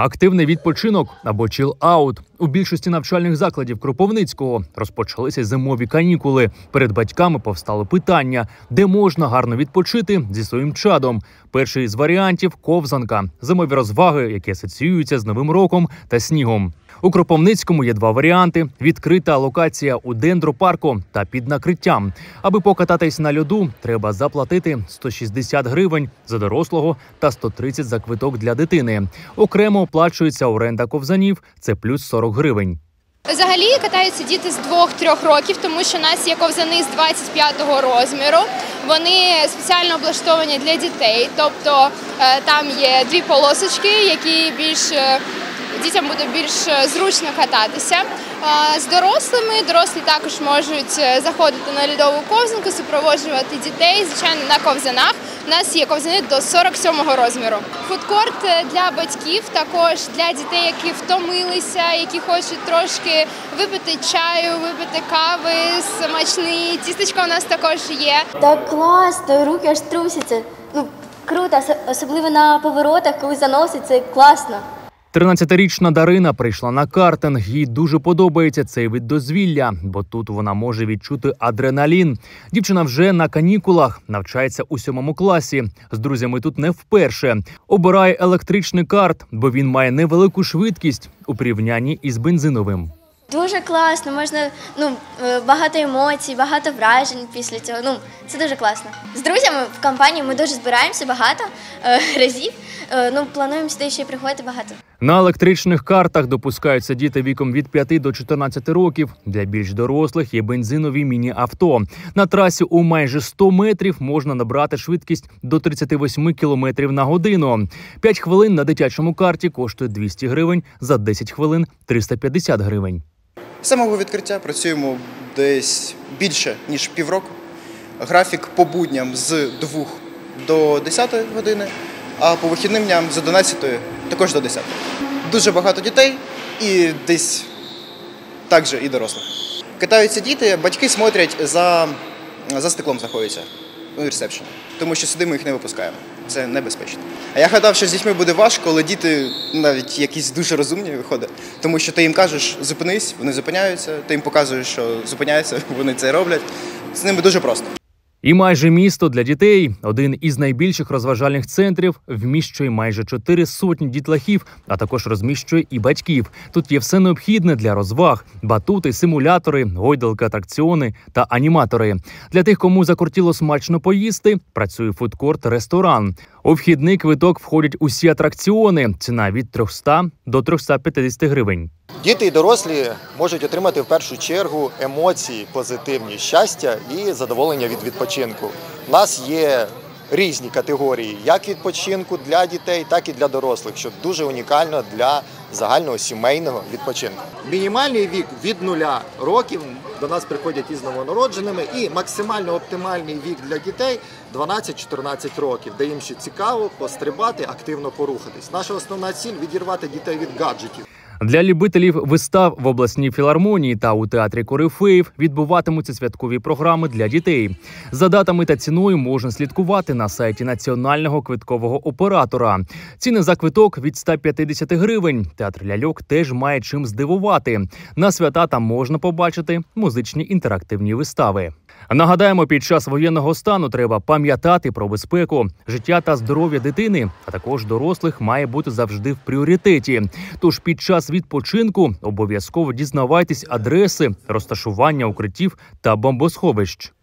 Активний відпочинок або чіл-аут. У більшості навчальних закладів Кропивницького розпочалися зимові канікули. Перед батьками повстало питання, де можна гарно відпочити зі своїм чадом. Перший з варіантів – ковзанка. Зимові розваги, які асоціюються з Новим роком та снігом. У Кропивницькому є два варіанти – відкрита локація у дендропарку та під накриттям. Аби покататись на льоду, треба заплатити 160 гривень за дорослого та 130 за квиток для дитини. Окремо оплачується оренда ковзанів – це плюс 40 гривень. Взагалі катаються діти з 2-3 років, тому що у нас є ковзани з 25-го розміру. Вони спеціально облаштовані для дітей, тобто там є дві полосочки, які дітям буде більш зручно кататися. З дорослі також можуть заходити на льодову ковзанку, супроводжувати дітей, звичайно, на ковзанах. У нас є ковзани до 47-го розміру. Фудкорт для батьків, також для дітей, які втомилися, які хочуть трошки випити чаю, випити кави, смачний. Тістечко у нас також є. Так класно, руки аж трусяться. Круто, особливо на поворотах, коли заносить, це класно. 13-річна Дарина прийшла на картинг. Їй дуже подобається цей вид дозвілля, бо тут вона може відчути адреналін. Дівчина вже на канікулах, навчається у 7 класі. З друзями тут не вперше. Обирає електричний карт, бо він має невелику швидкість у порівнянні із бензиновим. Дуже класно, можна багато емоцій, багато вражень після цього. Це дуже класно. З друзями в компанії ми дуже збираємося багато разів. Плануємо сюди ще приходити багато. На електричних картах допускаються діти віком від 5 до 14 років. Для більш дорослих є бензинові міні-авто. На трасі у майже 100 метрів можна набрати швидкість до 38 км на годину. 5 хвилин на дитячому карті коштує 200 гривень, за 10 хвилин – 350 гривень. З самого відкриття працюємо десь більше, ніж півроку. Графік по будням з 2 до 10 години, а по вихідним дням з 11 також до 10. Дуже багато дітей і десь також і дорослих. Катаються діти, батьки смотрять за стеклом знаходяться у ресепшені, тому що сюди ми їх не випускаємо. Це небезпечно. А я гадав, що з дітьми буде важко, але діти навіть якісь дуже розумні виходять. Тому що ти їм кажеш «зупинись», вони зупиняються, ти їм показуєш, що зупиняються, вони це роблять. З ними дуже просто. І майже місто для дітей – один із найбільших розважальних центрів, вміщує майже 400 дітлахів, а також розміщує і батьків. Тут є все необхідне для розваг – батути, симулятори, гойдалки, атракціони та аніматори. Для тих, кому закортіло смачно поїсти, працює фудкорт-ресторан. У вхідний квиток входять усі атракціони, ціна від 300 до 350 гривень. Діти і дорослі можуть отримати в першу чергу емоції позитивні, щастя і задоволення від відпочинку. У нас є різні категорії як відпочинку для дітей, так і для дорослих, що дуже унікально для загального сімейного відпочинку. Мінімальний вік від 0 років, до нас приходять із новонародженими, і максимально оптимальний вік для дітей – 12-14 років, де їм ще цікаво пострибати, активно порухатись. Наша основна ціль – відірвати дітей від гаджетів. Для любителів вистав в обласній філармонії та у театрі Корифеїв відбуватимуться святкові програми для дітей. За датами та ціною можна слідкувати на сайті національного квиткового оператора. Ціни за квиток від 150 гривень. Театр ляльок теж має чим здивувати. На свята там можна побачити музичні інтерактивні вистави. Нагадаємо, під час воєнного стану треба пам'ятати про безпеку. Життя та здоров'я дитини, а також дорослих, має бути завжди в пріоритеті. Тож під час відпочинку обов'язково дізнавайтесь адреси, розташування укриттів та бомбосховищ.